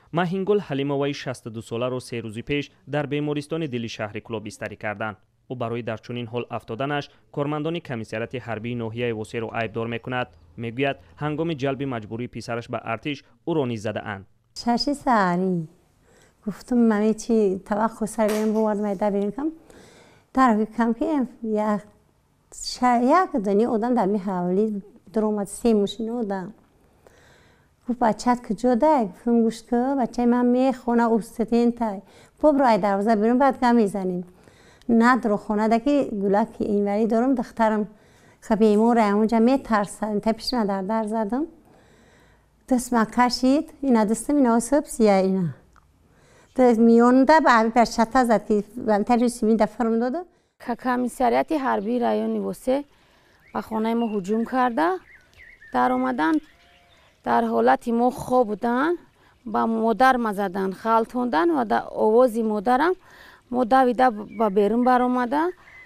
маҳингул ҳалимоваи 62 соларо 3 рӯзи пеш дар бемористони дили шаҳри Кӯло бистарӣ карданд. ӯ барои дар чунин ҳол афтоданаш кормандони комиссарияти ҳарбии ноҳияи Восеро айбдор мекунад. мегӯяд ҳангоми ҷалби маҷбурии писараш ба артиш ӯро низ задаанд. شاشی ساری گفتم ممی چی توقع سر بریم بورد میده بریم کم طرفی کم که یک دنیا آدم در می حوالی درآمد 3 ماشین آدم گفت بچه‌ت کجا ده؟ گفتم گوش که بچه من میخونه اوستین تای برای دروازه بیرون بعد گم میزنیم نه درو خونه ده که گلک اینوری دارم دخترم خبیمون اونجا میترسن تپش در زدم دست ما کشید اینا دستم اینا سب سیاه اینا دست میونده به عبی پرشته زد که بلتر سیمین دفرم داده که کمیساریت حربی رایون واسه به خانه ما هجوم کرده در اومدن در حالت ما خواب بودن با مادر ما زدن خالتوندن و در آوازی مادرم ما دویده با بیرون بر اومده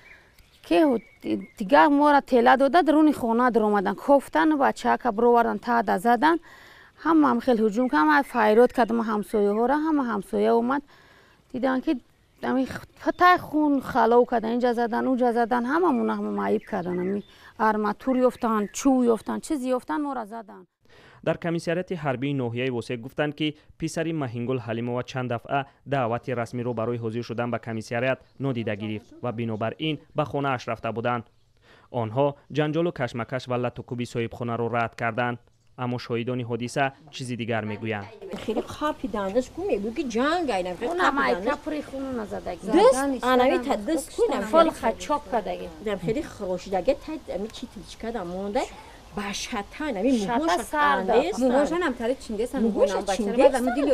که دیگه ما را تله داده درون خانه در اومدن کفتن بچه که بروردن تا زدن هم خیلی هجوم کردن فایرات کردم همسایه ها را همسایه اومد دیدن که تا خون خلاو کردن اینجا زدن اونجا زدن هممون معیب کردن ارماتور یافتن چوب یافتن چیزی یافتن ما را زدن. در کمیساریت حربی ناحیه وسه گفتند که پسری маҳингул ҳалимова чанд дафъа даъвати расмиро барои ҳозир шудан ба комиссарият нодида гирифт ва бинобар ин ба хонааш рафта буданд. онҳо ҷанҷолу кашмакаш ва латукуби соҳибхонаро рад карданд. аммо шоҳидони ҳодиса чизи дигар мегӯянд. خیلی خاپیدندش کو میگو که جنگ اینا اونم ای کپری خونو نزدک دست انوی تا دست کنم فل خچاپ کردگی در خیلی خروشیدگه تا می چی تیچ کردم مونده باشتن امی موهاش سرده موهاشون هم تری چینده سن موهاشون بچه بعد مدیلیو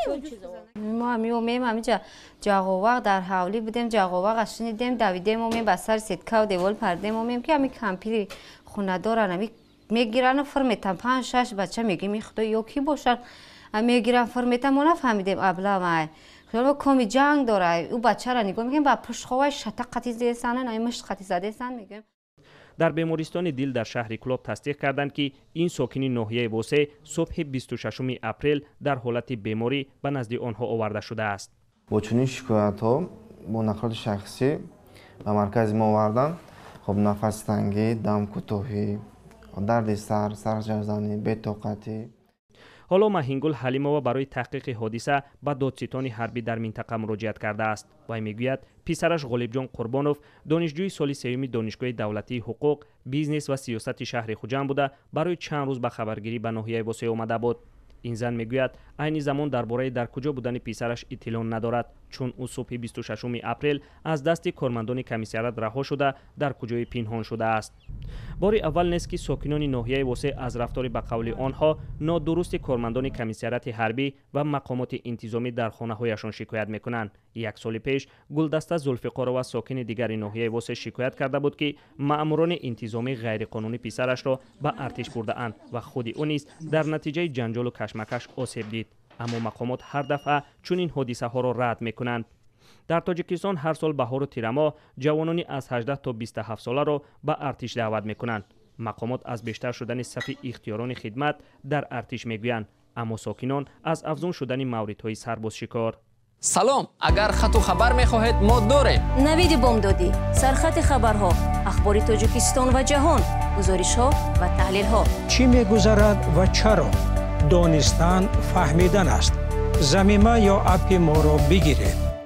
ما میومیم همینجا جاغوواق در حوالی بودیم جاغوواق شنیدیم دویدیم و می بسر سیتکا و دیوال پردیم و میم که همین کمپیری خونه دارن همین میگیرن و فرمیتن 5-6 بچه میگیم این خدا یا کی باشن میگیرن فرمیتن ما نفهمیدیم ابلا ما خیلی کمی جنگ داره او بچه را نگاه میگیم با پشتخواه شتق قطی زده سنن این مشت قطی زده سن میگیم. در بیمارستان دیل در شهر کلوب تصدیق کردند که این ساکنین ناحیه وسه صبح 26 اپریل در حالت بیماری به نزد آنها آورده شده است. با چنین شکایت ها با نقل شخصی به مرکز ما آوردن. خب نفس تنگی، دم کوتاهی، درد سر، سرجزنی، بی‌طاقتی. حالا маҳингул ҳалимова барои таҳқиқи ҳодиса ба додситони ҳарбӣ дар минтақа муроҷиат кардааст. вай мегӯяд писараш ғолибҷон қурбонов донишҷӯи соли 3 донишгоҳи давлатии ҳуқуқ, бизнес ва сиёсати шаҳри хуҷанд буда барои чанд рӯз ба хабаргирӣ ба ноҳияи восе омада буд. ин зан мегӯяд айни замон дар бораи дар куҷо будани писараш иттилоъ надорад, чун ӯ субҳи 26 апрел аз дасти кормандони комиссарият раҳо шуда дар куҷои пинҳон шудааст. бори аввал нест ки сокинони ноҳияи восе аз рафтори ба қавли онҳо нодурусти кормандони комиссарияти ҳарбӣ ва мақомоти интизомӣ дар хонаҳояшон шикоят мекунанд. як соли пеш гулдаста зулфиқорова сокини дигари ноҳияи восе шикоят карда буд ки маъмурони интизомӣ ғайриқонунӣ писарашро ба артиш бурдаанд ва худи ӯ низ дар натиҷаи ҷанҷолу кашмакаш осеб дид. аммо мақомот ҳар дафъа чунин ҳодисаҳоро рад мекунанд. дар тоҷикистон ҳар сол баҳору тирамоҳ ҷавонони аз 18 то 27 соларо ба артиш даъват мекунанд. мақомот аз бештар шудани сафи ихтиёрони хидмат дар артиш мегӯянд, аммо сокинон аз афзун шудани мавридҳои сарбозшикор. салом, агар хату хабар мехоҳед мо дорем. навиди бомдодӣ, сархати хабарҳо, ахбори тоҷикистон ва ҷаҳон, гузоришҳо ва таҳлилҳо. чӣ мегузарад ва чаро? донистан фаҳмидан аст. замима ё апи моро бигиред.